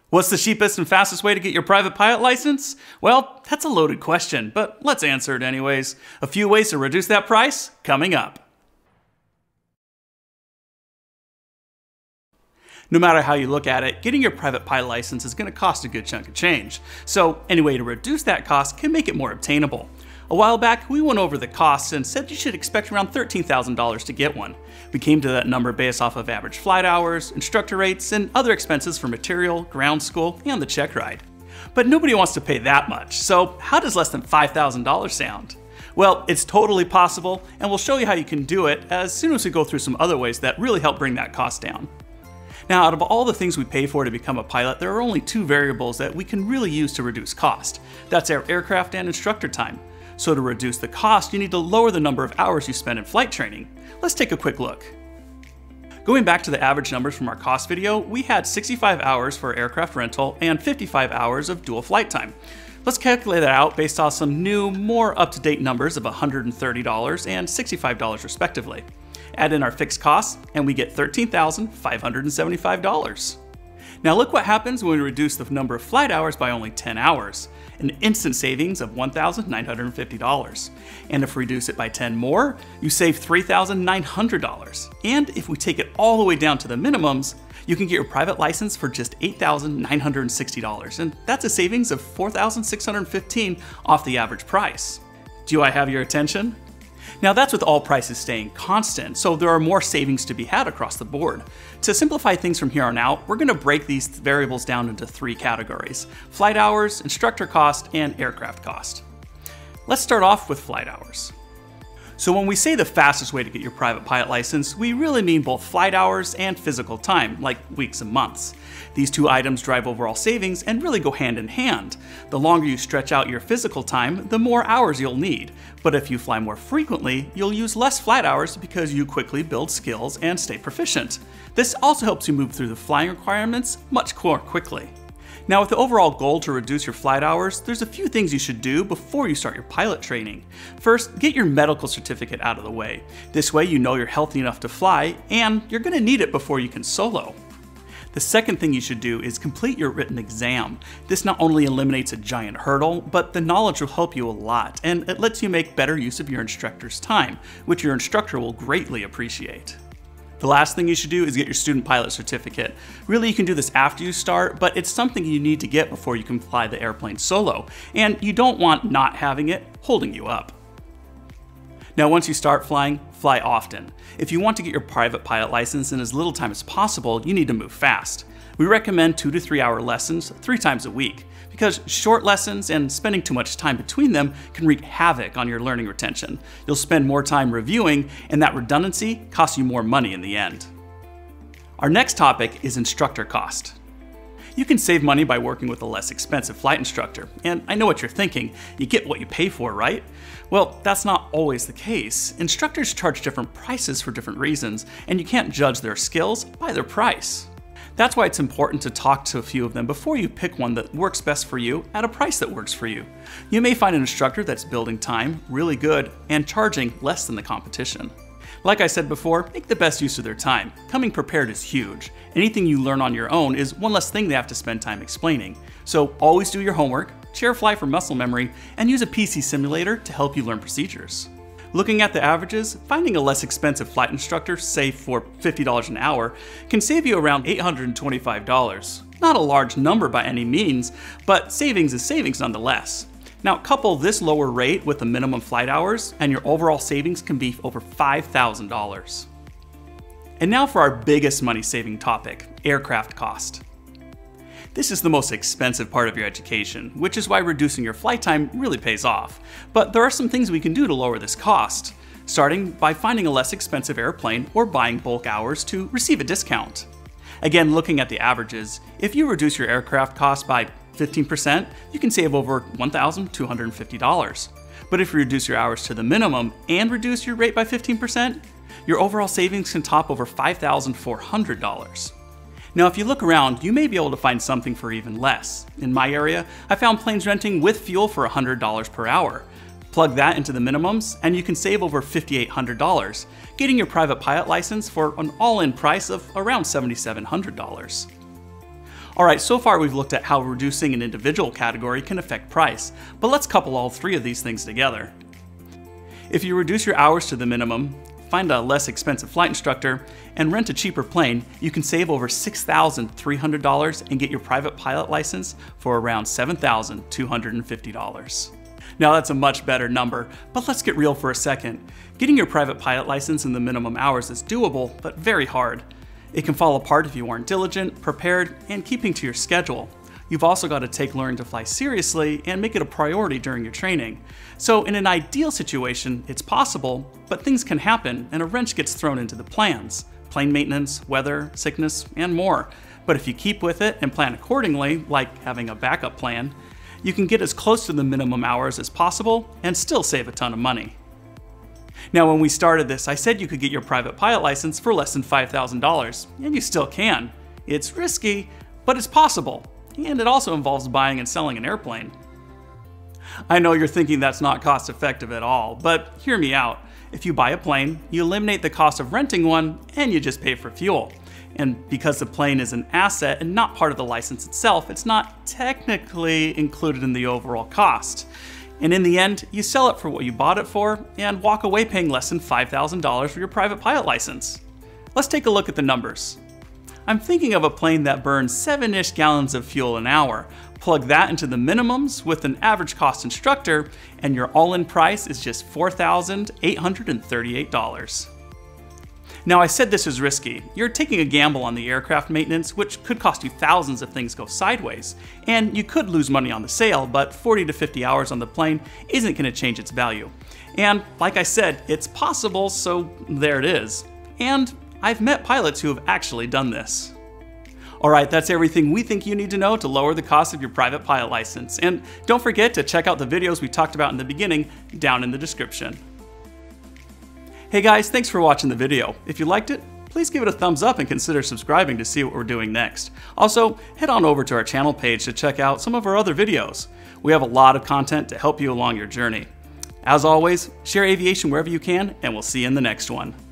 What's the cheapest and fastest way to get your private pilot license? Well, that's a loaded question, but let's answer it anyways. A few ways to reduce that price, coming up. No matter how you look at it, getting your private pilot license is going to cost a good chunk of change. So any way to reduce that cost can make it more obtainable. A while back, we went over the costs and said you should expect around $13,000 to get one. We came to that number based off of average flight hours, instructor rates, and other expenses for material, ground school, and the check ride. But nobody wants to pay that much, so how does less than $5,000 sound? Well, it's totally possible, and we'll show you how you can do it as soon as we go through some other ways that really help bring that cost down. Now, out of all the things we pay for to become a pilot, there are only two variables that we can really use to reduce cost. That's our aircraft and instructor time. So to reduce the cost, you need to lower the number of hours you spend in flight training. Let's take a quick look. Going back to the average numbers from our cost video, we had 65 hours for aircraft rental and 55 hours of dual flight time. Let's calculate that out based off some new, more up-to-date numbers of $130 and $65 respectively. Add in our fixed costs, and we get $13,575. Now look what happens when we reduce the number of flight hours by only 10 hours. An instant savings of $1,950. And if we reduce it by 10 more, you save $3,900. And if we take it all the way down to the minimums, you can get your private license for just $8,960. And that's a savings of $4,615 off the average price. Do I have your attention? Now that's with all prices staying constant, so there are more savings to be had across the board. To simplify things from here on out, we're going to break these variables down into three categories: flight hours, instructor cost, and aircraft cost. Let's start off with flight hours. So when we say the fastest way to get your private pilot license, we really mean both flight hours and physical time, like weeks and months. These two items drive overall savings and really go hand in hand. The longer you stretch out your physical time, the more hours you'll need. But if you fly more frequently, you'll use less flight hours because you quickly build skills and stay proficient. This also helps you move through the flying requirements much more quickly. Now, with the overall goal to reduce your flight hours, there's a few things you should do before you start your pilot training. First, get your medical certificate out of the way. This way you know you're healthy enough to fly, and you're going to need it before you can solo. The second thing you should do is complete your written exam. This not only eliminates a giant hurdle, but the knowledge will help you a lot, and it lets you make better use of your instructor's time, which your instructor will greatly appreciate. The last thing you should do is get your student pilot certificate. Really, you can do this after you start, but it's something you need to get before you can fly the airplane solo, and you don't want not having it holding you up. Now, once you start flying, fly often. If you want to get your private pilot license in as little time as possible, you need to move fast. We recommend 2 to 3 hour lessons 3 times a week, because short lessons and spending too much time between them can wreak havoc on your learning retention. You'll spend more time reviewing, and that redundancy costs you more money in the end. Our next topic is instructor cost. You can save money by working with a less expensive flight instructor, and I know what you're thinking, you get what you pay for, right? Well, that's not always the case. Instructors charge different prices for different reasons, and you can't judge their skills by their price. That's why it's important to talk to a few of them before you pick one that works best for you at a price that works for you. You may find an instructor that's building time, really good, and charging less than the competition. Like I said before, make the best use of their time. Coming prepared is huge. Anything you learn on your own is one less thing they have to spend time explaining. So always do your homework, chair fly for muscle memory, and use a PC simulator to help you learn procedures. Looking at the averages, finding a less expensive flight instructor, say for $50 an hour, can save you around $825. Not a large number by any means, but savings is savings nonetheless. Now couple this lower rate with the minimum flight hours, and your overall savings can be over $5,000. And now for our biggest money-saving topic, aircraft cost. This is the most expensive part of your education, which is why reducing your flight time really pays off. But there are some things we can do to lower this cost, starting by finding a less expensive airplane or buying bulk hours to receive a discount. Again, looking at the averages, if you reduce your aircraft cost by 15%, you can save over $1,250. But if you reduce your hours to the minimum and reduce your rate by 15%, your overall savings can top over $5,400. Now, if you look around, you may be able to find something for even less. In my area, I found planes renting with fuel for $100 per hour. Plug that into the minimums, and you can save over $5,800, getting your private pilot license for an all-in price of around $7,700. Alright, so far we've looked at how reducing an individual category can affect price, but let's couple all three of these things together. If you reduce your hours to the minimum, find a less expensive flight instructor, and rent a cheaper plane, you can save over $6,300 and get your private pilot license for around $7,250. Now that's a much better number, but let's get real for a second. Getting your private pilot license in the minimum hours is doable, but very hard. It can fall apart if you aren't diligent, prepared, and keeping to your schedule. You've also got to take learning to fly seriously and make it a priority during your training. So in an ideal situation, it's possible, but things can happen and a wrench gets thrown into the plans. Plane maintenance, weather, sickness, and more. But if you keep with it and plan accordingly, like having a backup plan, you can get as close to the minimum hours as possible and still save a ton of money. Now when we started this, I said you could get your private pilot license for less than $5,000, and you still can. It's risky, but it's possible. And it also involves buying and selling an airplane. I know you're thinking that's not cost effective at all, but hear me out. If you buy a plane, you eliminate the cost of renting one and you just pay for fuel. And because the plane is an asset and not part of the license itself, it's not technically included in the overall cost. And in the end, you sell it for what you bought it for and walk away paying less than $5,000 for your private pilot license. Let's take a look at the numbers. I'm thinking of a plane that burns 7-ish gallons of fuel an hour. Plug that into the minimums with an average cost instructor, and your all-in price is just $4,838. Now I said this is risky. You're taking a gamble on the aircraft maintenance, which could cost you thousands if things go sideways. And you could lose money on the sale, but 40 to 50 hours on the plane isn't going to change its value. And like I said, it's possible, so there it is. And I've met pilots who have actually done this. Alright, that's everything we think you need to know to lower the cost of your private pilot license. And don't forget to check out the videos we talked about in the beginning down in the description. Hey guys, thanks for watching the video. If you liked it, please give it a thumbs up and consider subscribing to see what we're doing next. Also, head on over to our channel page to check out some of our other videos. We have a lot of content to help you along your journey. As always, share aviation wherever you can, and we'll see you in the next one.